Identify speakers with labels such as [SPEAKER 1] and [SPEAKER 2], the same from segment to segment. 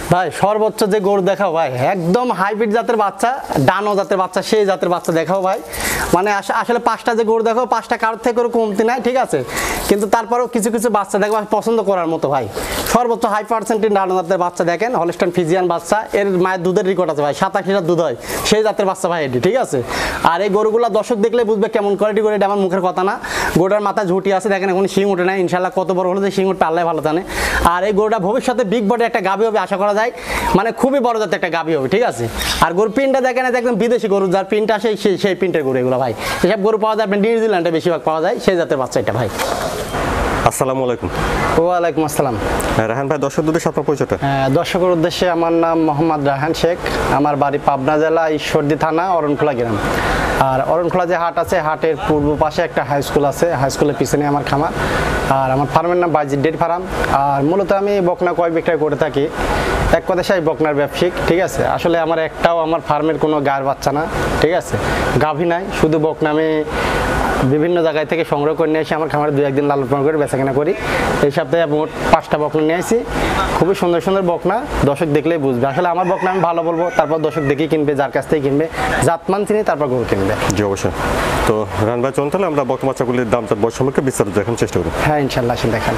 [SPEAKER 1] ভাই সর্বোচ্চ যে গরু দেখাও ভাই একদম হাইব্রিড জাতের বাচ্চা, ডানো জাতের বাচ্চা, সেই জাতের বাচ্চা দেখাও ভাই। মানে আসলে 5টা যে গরু দেখো 5টা কারোর থেকে কমতি নাই, ঠিক আছে, কিন্তু তারপরেও কিছু কিছু বাচ্চা দেখো পছন্দ করার মতো ভাই। সর্বোচ্চ হাই পার্সেন্টেজ ডানো জাতের বাচ্চা দেখেন, হলস্টাইন ফ্রিজিয়ান বাচ্চা, এর মায়ের দুধের রেকর্ড আছে ভাই, 27 লিটার দুধ হয়, সেই জাতের বাচ্চা ভাই এটি, ঠিক আছে। আর এই গরুগুলা দর্শক দেখলে বুঝবে কেমন কোয়ালিটি করে, এটা আমার মুখের কথা না। গরুটার মাথা ঝুটি আছে দেখেন, এখন শিং উঠে নাই, ইনশাল্লাহ কত বড় হলে যে শিং উঠে আল্লাহ ভালো জানে। আর এই গরুটা ভবিষ্যতে বিগ বডি একটা গাভী হবে আশা করা যায়, মানে খুবই বড় জাতের একটা গাভী হবে, ঠিক আছে। আর গরুর পিনটা দেখেন একদম বিদেশি গরু, যার পিনটা আসে সেই পিনটের গরু এগুলো ভাই। এসব গরু পাওয়া যায় নিউজিল্যান্ডে বেশিরভাগ পাওয়া যায়, সেই জাতের বাচ্চা এটা ভাই।
[SPEAKER 2] আসসালামু আলাইকুম।
[SPEAKER 1] ওয়ালাইকুম আসসালাম।
[SPEAKER 2] রায়হান ভাই, দর্শকদের উদ্দেশ্যে আপনার পরিচয়টা?
[SPEAKER 1] দর্শকের উদ্দেশ্যে আমার নাম মোহাম্মদ রায়হান শেখ, আমার বাড়ি পাবনা জেলা ঈশ্বরদী থানা অরণখোলা গ্রাম। আর অরণখোলা যে হাট আছে, হাটের পূর্ব পাশে একটা হাই স্কুল আছে, হাই স্কুলের পিছনে আমার খামার। আর আমার ফার্মের নাম বাইজিৎ ডেইরি ফার্ম। আর মূলত আমি বকনা ক্রয় বিক্রয় করে থাকি, এক কথায় সেই বকনার ব্যবসায়িক, ঠিক আছে। আসলে আমার একটাও আমার ফার্মের কোনো গায়ের বাচ্চা না, ঠিক আছে, গাভী নাই, শুধু বকনা আমি বিভিন্ন জায়গায় থেকে সংগ্রহ করে নিয়ে এসে আমার খামারে 2-1 দিন লালন পালন করে বেচাকেনা করি। এই সপ্তাহে মোট 5টা বকনা নিয়ে আসি, খুবই সুন্দর সুন্দর বকনা, দর্শক দেখলেই বুঝবে। আসলে আমার বকনা আমি ভালো বলবো, তারপর দর্শক দেখেই কিনবে, যার কাছ থেকে কিনবে, জাতমান চিনি তারপর গরু কিনবে।
[SPEAKER 2] জি অবশ্যই। তো রায়হান ভাই চলুন তাহলে আমরা বকনা বাচ্চাগুলির দাম চার বয়স সম্পর্কে বিস্তারিত দেখার চেষ্টা করি।
[SPEAKER 1] হ্যাঁ ইনশাল্লাহ, আসেন দেখান।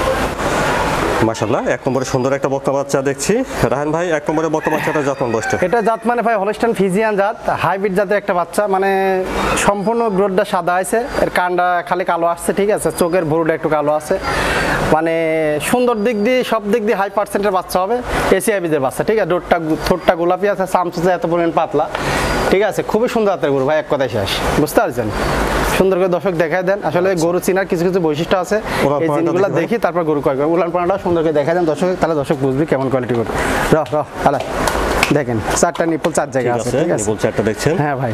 [SPEAKER 2] মাশাআল্লাহ, এক নম্বরে সুন্দর একটা বকনা বাচ্চা দেখছি। রায়হান ভাই, এক নম্বরে বকনা বাচ্চাটা জাতমান বয়সটা?
[SPEAKER 1] এটা জাত মানে ভাই হলস্টাইন ফ্রিজিয়ান জাত, হাইব্রিড জাতের একটা বাচ্চা, মানে সম্পূর্ণ গ্রোথটা সাদা আছে, এর কানটা খালি কালো আসছে, ঠিক আছে, চোখের ভুরুটা একটু কালো আছে, মানে সুন্দর দিক দিয়ে সব দিক দিয়ে হাই পার্সেন্টের বাচ্চা হবে, এশিয়া বীজের বাচ্চা, ঠিক আছে। ঠোঁটটা গোলাপি আছে, চামচুচে এত পরিমাণ পাতলা, ঠিক আছে, খুবই সুন্দর জাতের গরু ভাই, এক কথায় শেষ, বুঝতে পারছেন। সুন্দর করে দর্শক দেখায় দেন, আসলে গরু চিনার কিছু কিছু বৈশিষ্ট্য আছে, এই জিনিসগুলো দেখি তারপর গরু ক্রয় করবো। উলান পালাটা সুন্দর করে দেখায় দেন দর্শক, তাহলে দর্শক বুঝবি কেমন কোয়ালিটি গরু। আলা দেখেন 4টা নিপল 4 জায়গা আছে, ঠিক আছে,
[SPEAKER 2] নিপল 4টা দেখছেন?
[SPEAKER 1] হ্যাঁ ভাই,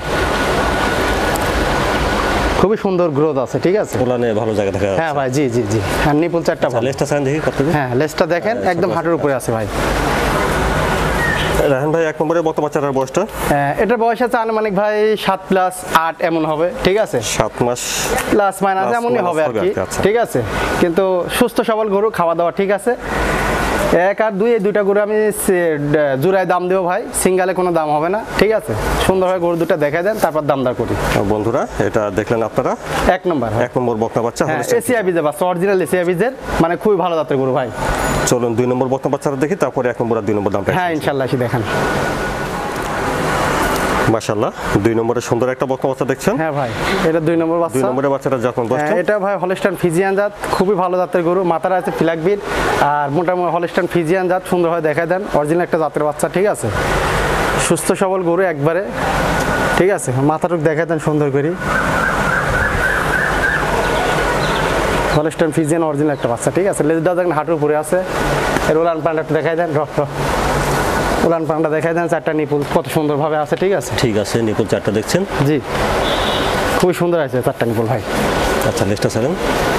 [SPEAKER 1] খুবই সুন্দর গ্রোথ আছে, ঠিক আছে,
[SPEAKER 2] উলানে ভালো জায়গা দেখা যাচ্ছে।
[SPEAKER 1] হ্যাঁ ভাই, জি জি জি, হ্যাঁ নিপল 4টা ভালো।
[SPEAKER 2] লেজটা চান দেখি কত?
[SPEAKER 1] হ্যাঁ লেজটা দেখেন একদম হাঁটুর উপরে আছে ভাই।
[SPEAKER 2] রায়হান ভাই, এক নম্বরে বকনা বাচ্চাটার বয়সটা?
[SPEAKER 1] এটার বয়স আছে আনুমানিক ভাই 7+8 এমন হবে, ঠিক আছে,
[SPEAKER 2] 7 মাস
[SPEAKER 1] প্লাস মাইনাস এমনই হবে আর কি, ঠিক আছে। কিন্তু সুস্থ সবল গরু, খাওয়া দাওয়া ঠিক আছে। 1 আর 2 এই দুইটা গরু আমি জোড়ায় দাম দেবো ভাই, সিঙ্গালে কোনো দাম হবে না, ঠিক আছে। সুন্দরভাবে গরু দুটো দেখাই দেন, তারপর দাম দর করি।
[SPEAKER 2] বন্ধুরা, এটা দেখলেন আপনারা
[SPEAKER 1] 1 নম্বর
[SPEAKER 2] বকনা বাচ্চা,
[SPEAKER 1] এশিয়া বীজের বাচ্চা, অরিজিনাল এশিয়া বীজের, মানে খুবই ভালো জাতের গরু ভাই।
[SPEAKER 2] চলুন 2 নম্বর বকনা বাচ্চাটা দেখি, তারপরে 1 নম্বর আর 2 নম্বর দামটা।
[SPEAKER 1] হ্যাঁ ইনশাআল্লাহ, এসে দেখেন।
[SPEAKER 2] মাশাআল্লাহ, 2 নম্বরে সুন্দর একটা বকনা বাচ্চা দেখছেন?
[SPEAKER 1] হ্যাঁ ভাই, এটা 2 নম্বর বাচ্চা।
[SPEAKER 2] 2 নম্বরে বাচ্চাটা জাতমান বয়সটা?
[SPEAKER 1] এটা ভাই হলস্টাইন ফ্রিজিয়ান জাত, খুবই ভালো জাতের গরু, মাথাটা আছে ফ্ল্যাগ বিট, আর মোটামুটি হলস্টাইন ফ্রিজিয়ান জাত, সুন্দরভাবে দেখায় দেন, অরিজিনাল একটা জাতের বাচ্চা, ঠিক আছে, সুস্থ সবল গরু একবারে, ঠিক আছে। মাথাটুক দেখায় দেন সুন্দর করে, হলস্টাইন ফ্রিজিয়ান অরিজিনাল একটা বাচ্চা, ঠিক আছে। লেজটা দেখেন হাঁটুর উপরে আছে, এর উলান পানটা একটু দেখায় দেন, উলান পানটা দেখায় দেন, 4টা নিপুল কত সুন্দরভাবে আছে, ঠিক আছে।
[SPEAKER 2] ঠিক আছে, নিপুল 4টা দেখছেন?
[SPEAKER 1] জি, খুবই সুন্দর আছে 4টা নিপুল ভাই।
[SPEAKER 2] আচ্ছা, নেক্সটটা ছাড়েন।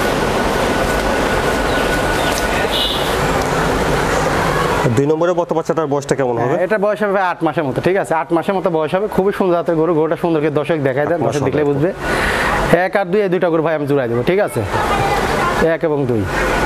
[SPEAKER 2] 2 নম্বরে বকনা বাচ্চাটার বয়সটা কেমন হবে?
[SPEAKER 1] এটা বয়স হবে 8 মাসের মতো, ঠিক আছে, 8 মাসের মতো বয়স হবে, খুবই সুন্দর জাতের গরু, গরুটা সুন্দর করে দর্শক দেখায় দেন, দর্শক দেখলে বুঝবে। 1 আর 2 এই দুইটা গরু ভাই আমি জোড়াই দেবো, ঠিক আছে, 1 এবং 2,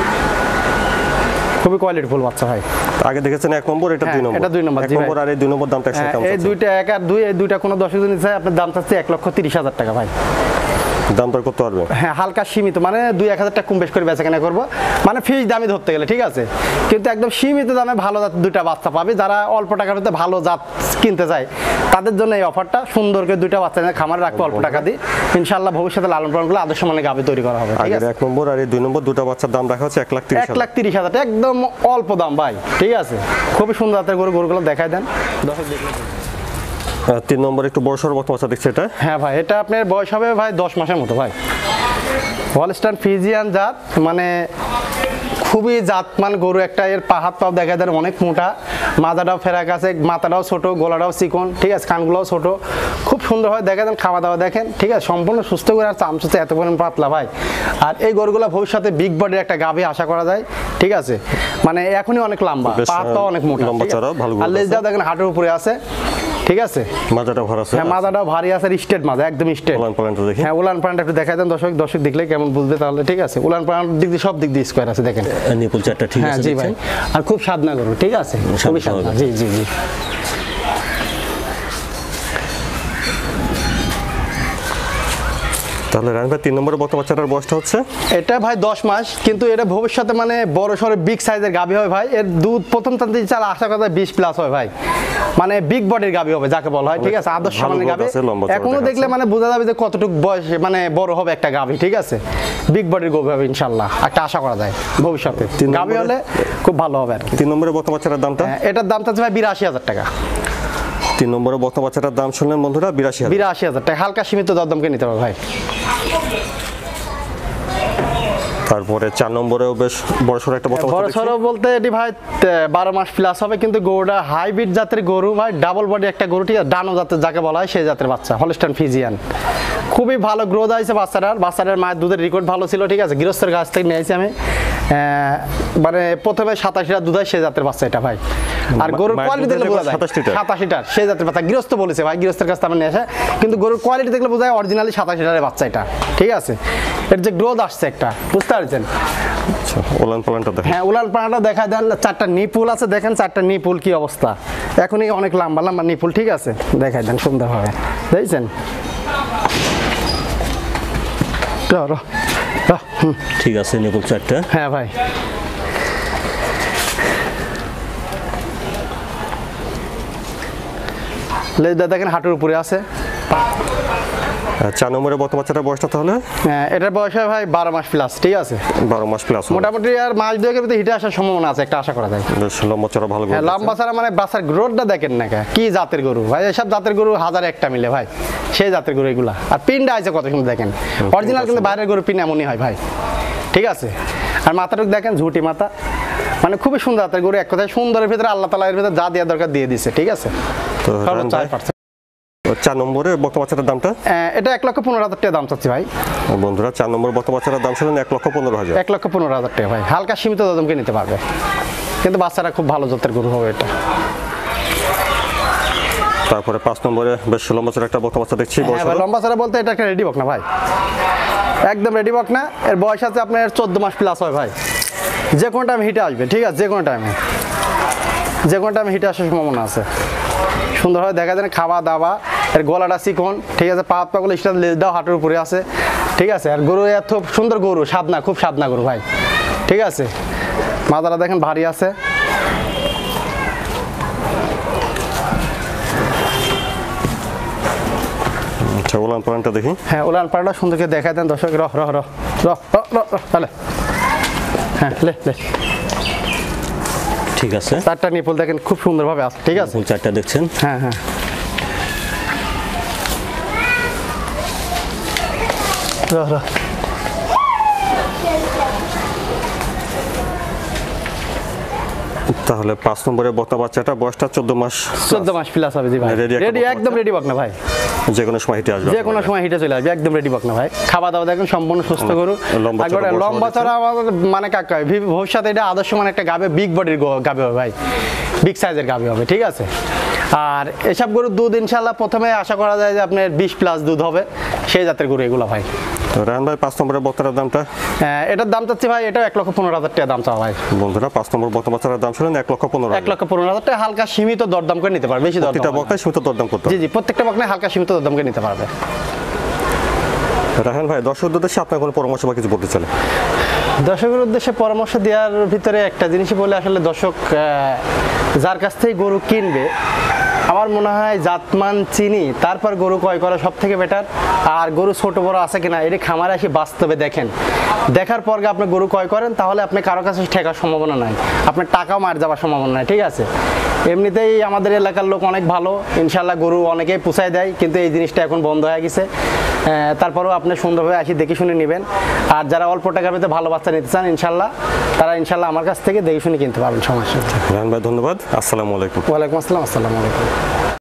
[SPEAKER 1] খুবই কোয়ালিটিফুল বাচ্চা ভাই।
[SPEAKER 2] আগে দেখেছেন 1 নম্বর, এটা 2 নম্বর,
[SPEAKER 1] এটা 2 নম্বর,
[SPEAKER 2] 1 নম্বর আর এই 2 নম্বর দামটা একসাথে কেমন?
[SPEAKER 1] এই দুইটা 1 আর 2 এই দুইটা কোনো দর্শক যদি চায়, আপনার দাম চাচ্ছে 1,30,000 টাকা ভাই।
[SPEAKER 2] দাম দর করতে পারবে?
[SPEAKER 1] হ্যাঁ, হালকা সীমিত, মানে 2-1,000 টাকা কম বেশ করে বেচাকেনা করবো, মানে ফিক্স দামই ধরতে গেলে, ঠিক আছে, কিন্তু একদম সীমিত দামে ভালো জাত দুইটা বাচ্চা পাবে। যারা অল্প টাকার মধ্যে ভালো জাত কিনতে চায় তাদের জন্য এই অফারটা, সুন্দর করে দুইটা বাচ্চা খামারে রাখবো অল্প টাকা দিয়ে, ইনশাআল্লাহ ভবিষ্যতে লালন পালন করলে আদর্শ মানে গাভী তৈরি করা হবে, ঠিক আছে।
[SPEAKER 2] 1 নম্বর আর এই 2 নম্বর দুটো বাচ্চার দাম রাখা হচ্ছে
[SPEAKER 1] 1,30,000 টাকা, একদম অল্প দাম ভাই, ঠিক আছে। খুবই সুন্দর জাতের গরুগুলো দেখাই দেন দর্শক দেখলে।
[SPEAKER 2] 3 নম্বর একটু বড় সড়ো বকনা বাচ্চা দেখছি এটা?
[SPEAKER 1] হ্যাঁ ভাই, এটা আপনার বয়স হবে ভাই 10 মাসের মতো ভাই, হলস্টাইন ফ্রিজিয়ান জাত, মানে খুবই জাতমান গরু একটা। এর হাত পাও দেখা দেন অনেক মোটা, মাথাটাও ফেরাক আছে, মাথাটাও ছোট, গলাটাও চিকন, ঠিক আছে, কানগুলোও ছোট, খুব সুন্দরভাবে দেখা দেন, খাওয়া দাওয়া দেখেন, ঠিক আছে, সম্পূর্ণ সুস্থ করে, আর চামচুচে এত পরিমাণ পাতলা ভাই। আর এই গরুগুলো ভবিষ্যতে বিগ বডির একটা গাভী আশা করা যায়, ঠিক আছে, মানে এখনই অনেক লম্বা, পাটাও অনেক মোটা, আর লেজটাও দেখেন হাঁটুর উপরে আছে, ঠিক আছে।
[SPEAKER 2] মাজাটা ভরা আছে,
[SPEAKER 1] হ্যাঁ মাজাটাও ভারী আছে, স্টেট মাজা, একদম স্টেট।
[SPEAKER 2] উলান পালানটা দেখি।
[SPEAKER 1] হ্যাঁ উলান পালানটা একটু দেখাই দেন দর্শক, দর্শক দেখলে কেমন বুঝবে তাহলে, ঠিক আছে। উলান পালানের দিক দিয়ে সব দিক দিয়ে স্কোয়ার আছে দেখেন।
[SPEAKER 2] নিপুল চারটা ঠিক
[SPEAKER 1] হ্যাঁ
[SPEAKER 2] আছে
[SPEAKER 1] জি ভাই, আর খুব সাধনা গরু, ঠিক আছে, খুবই সাধনা। জি জি জি।
[SPEAKER 2] তাহলে রায়হান ভাই 3 নম্বরে বকনা বাচ্চাটার বয়সটা হচ্ছে?
[SPEAKER 1] এটা ভাই 10 মাস, কিন্তু এটা ভবিষ্যতে মানে বড় সড়ো বিগ সাইজের গাভী হবে ভাই। এর দুধ প্রথম টানতে চাল আশা করা যায় 20 প্লাস হয় ভাই, মানে বিগ বডির গাভী হবে যাকে বলা হয়, ঠিক আছে। আদর্শ মানে গাভী এখনো দেখলে মানে বোঝা যাবে যে কতটুকু বয়স মানে বড় হবে একটা গাভী, ঠিক আছে। বিগ বডির গাভী হবে ইনশাআল্লাহ, একটা আশা করা যায় ভবিষ্যতে গাভী হলে খুব ভালো হবে আর কি।
[SPEAKER 2] 3 নম্বরে বকনা বাচ্চাটার দামটা?
[SPEAKER 1] এটার দামটা হচ্ছে ভাই 82,000 টাকা।
[SPEAKER 2] 3 নম্বরে বকনা বাচ্চাটার দাম শুনলেন বন্ধুরা,
[SPEAKER 1] 82,000 টাকা, হালকা সীমিত দরদামকে নিতে হবে ভাই।
[SPEAKER 2] তারপরে 4 নম্বরেও বেশ বড়সড় একটা বকনা
[SPEAKER 1] বড়
[SPEAKER 2] বাচ্চা
[SPEAKER 1] সড়ো বলতে এটি ভাই 12 মাস প্লাস হবে, কিন্তু গরুটা হাইব্রিড জাতের গরু ভাই, ডাবল বডি একটা গরু, ঠিক আছে। ডানো জাতের যাকে বলা হয় সেই জাতের বাচ্চা, হলস্টাইন ফ্রিজিয়ান। খুবই ভালো গ্রোথ আছে বাচ্চাটার মায়ের দুধের রেকর্ড ভালো ছিল, ঠিক আছে। গৃহস্থের কাছ থেকে নিয়েছি আমি, মানে প্রথমে 27 লিটার দুধ হয় সেই জাতের বাচ্চা এটা ভাই। আর গরুর কোয়ালিটি দেখলে বোঝা যায় 27 লিটার সেই জাতের বাচ্চা, গৃহস্থ বলেছে ভাই, গৃহস্থের কাছ থেকে আমি নিয়ে আসে, কিন্তু গরুর কোয়ালিটি দেখলে বোঝা যায় অরিজিনালি 27 লিটারের বাচ্চা এটা, ঠিক আছে। এর যে গ্রোথ আসছে একটা, বুঝতে পারছেন।
[SPEAKER 2] আচ্ছা, উলান পালানটা দেখেন।
[SPEAKER 1] হ্যাঁ উলান পালানটা দেখা দেন, 4টা নিপুল আছে দেখেন, 4টা নিপুল কি অবস্থা, এখনই অনেক লম্বা লম্বা নিপুল, ঠিক আছে। দেখাই দেন সুন্দরভাবে, দেখছেন।
[SPEAKER 2] ঠিক আছে, নিপুল চারটা।
[SPEAKER 1] হ্যাঁ ভাই, লেজটা দেখেন হাঁটুর উপরে আছে।
[SPEAKER 2] 4 নম্বরে বকনা বাচ্চাটার বয়সটা তাহলে?
[SPEAKER 1] হ্যাঁ এটার বয়স হয় ভাই 12 মাস প্লাস, ঠিক আছে।
[SPEAKER 2] 12 মাস প্লাস
[SPEAKER 1] মোটামুটি আর মাস দুয়েকের ভিতরে হিটে আসার সম্ভাবনা আছে, একটা আশা করা যায়।
[SPEAKER 2] বেশ লম্বা চড়া ভালো
[SPEAKER 1] হ্যাঁ লম্বা ছাড়া মানে বাচ্চার গ্রোথটা দেখেন না কি জাতের গরু ভাই, এসব জাতের গরু হাজার একটা মিলে ভাই, সেই জাতের গরু এগুলা। আর পিনটা আছে কত সুন্দর দেখেন, অরিজিনাল, কিন্তু বাইরের গরু পিন এমনই হয় ভাই, ঠিক আছে। আর মাথাটুক দেখেন ঝুটি মাথা, মানে খুবই সুন্দর জাতের গরু, এক কথায় সুন্দরের ভিতরে আল্লাহ তাআলা এর ভিতরে যা দেওয়ার দরকার দিয়ে দিছে, ঠিক আছে।
[SPEAKER 2] তো
[SPEAKER 1] 4
[SPEAKER 2] নম্বরে বকনা বাচ্চাটার দামটা?
[SPEAKER 1] এটা 1,15,000 টাকা দাম চাচ্ছি ভাই।
[SPEAKER 2] বন্ধুরা 4 নম্বর বকনা বাচ্চাটার দাম শুনলেন 1,15,000।
[SPEAKER 1] 1,15,000 টাকা ভাই, হালকা সীমিত দামকে নিতে পারবে, কিন্তু বাচ্চারা খুব ভালো জাতের গরু হবে এটা।
[SPEAKER 2] তারপরে 5 নম্বরে বেশ লম্বা চড়া একটা বকনা বাচ্চা দেখছি।
[SPEAKER 1] লম্বা ছাড়া বলতে এটা একটা রেডি বকনা ভাই, একদম রেডি বকনা। এর বয়স আছে আপনার 14 মাস প্লাস হয় ভাই, যে কোনো টাইম হিটে আসবে, ঠিক আছে। যে কোনো টাইমে হিটে আসার সম্ভাবনা আছে। সুন্দরভাবে দেখা যায় খাওয়া দাওয়া, এর গলাটা চিকন, ঠিক আছে। পাগুলো স্টার, লেজটাও হাঁটুর উপরে আছে, ঠিক আছে। আর গরু এত সুন্দর গরু, সাদনা, খুব সাদনা গরু ভাই, ঠিক আছে। মাথাটা দেখেন ভারী আছে।
[SPEAKER 2] আচ্ছা, উলান পালানটা দেখি।
[SPEAKER 1] হ্যাঁ উলান পালানটা সুন্দরকে দেখা দেন দর্শক। তাহলে হ্যাঁ লে
[SPEAKER 2] ঠিক আছে।
[SPEAKER 1] 4টা নিপুল দেখেন খুব সুন্দরভাবে আছে, ঠিক আছে।
[SPEAKER 2] 4টা দেখছেন?
[SPEAKER 1] হ্যাঁ হ্যাঁ।
[SPEAKER 2] তাহলে 5 নম্বরে বকনা বাচ্চাটা বয়সটা 14 মাস
[SPEAKER 1] প্লাস হবে জি ভাই, রেডি, একদম রেডি বকনা ভাই,
[SPEAKER 2] যে কোনো সময় হিটে আসবে,
[SPEAKER 1] যে কোনো সময় হিটে চলে আসবে, একদম রেডি বকনা ভাই। খাওয়া দাওয়া দেখেন সম্পূর্ণ সুস্থ গরু, লম্বা চড়া মানে কাকা ভবিষ্যতে এটা আদর্শ মানে একটা গাবে, বিগ বডির গাবে হবে ভাই, বিগ সাইজের গাবে হবে, ঠিক আছে। আর এসব গরুর দুধ ইনশাল্লাহ প্রথমে আশা করা যায় যে আপনার 20 প্লাস দুধ হবে, সেই জাতের গরু এগুলো ভাই।
[SPEAKER 2] তো রায়হান ভাই 5 নম্বরের বকনার দামটা?
[SPEAKER 1] এটার দাম চাচ্ছি ভাই, এটাও 1,15,000 টাকা দাম চাওয়া ভাই।
[SPEAKER 2] বন্ধুরা 5 নম্বর বকনা বাচ্চার দাম শুনেন 1,15,000।
[SPEAKER 1] 1,15,000 টাকা, হালকা সীমিত দরদাম করে নিতে পারবে, বেশি দরদাম।
[SPEAKER 2] প্রত্যেকটা বকনায় সীমিত দরদাম করতে হবে।
[SPEAKER 1] জি প্রত্যেকটা বকনায় হালকা সীমিত দরদাম করে নিতে পারবে।
[SPEAKER 2] রায়হান ভাই দর্শকদের উদ্দেশ্যে আপনার কোনো পরামর্শ বা কিছু বলতে চান?
[SPEAKER 1] দর্শকের উদ্দেশ্যে পরামর্শ দেওয়ার ভিতরে একটা জিনিসই বলে, আসলে দর্শক যার কাছ থেকে গরু কিনবে, আমার মনে হয় জাতমান চিনি তারপর গরু ক্রয় করা সব থেকে বেটার। আর গরু ছোট বড় আছে কিনা এটা খামারে এসে বাস্তবে দেখেন, দেখার পর আপনি গরু ক্রয় করেন, তাহলে আপনি কারো কাছে ঠেকার সম্ভাবনা নাই, আপনার টাকাও মার যাওয়ার সম্ভাবনা নাই, ঠিক আছে। এমনিতেই আমাদের এলাকার লোক অনেক ভালো, ইনশাল্লাহ গরু অনেকেই পুষায় দেয়, কিন্তু এই জিনিসটা এখন বন্ধ হয়ে গেছে। তারপরেও আপনি সুন্দরভাবে আসি দেখে শুনে নেবেন। আর যারা অল্প টাকার ভিতরে ভালো বাচ্চা নিতে চান ইনশাল্লাহ, তারা ইনশাল্লাহ আমার কাছ থেকে দেখে শুনে কিনতে পারবেন, সমস্যা।
[SPEAKER 2] রায়হান ভাই ধন্যবাদ, আসসালামু আলাইকুম।
[SPEAKER 1] ওয়ালাইকুম আসসালাম, আসসালামু আলাইকুম।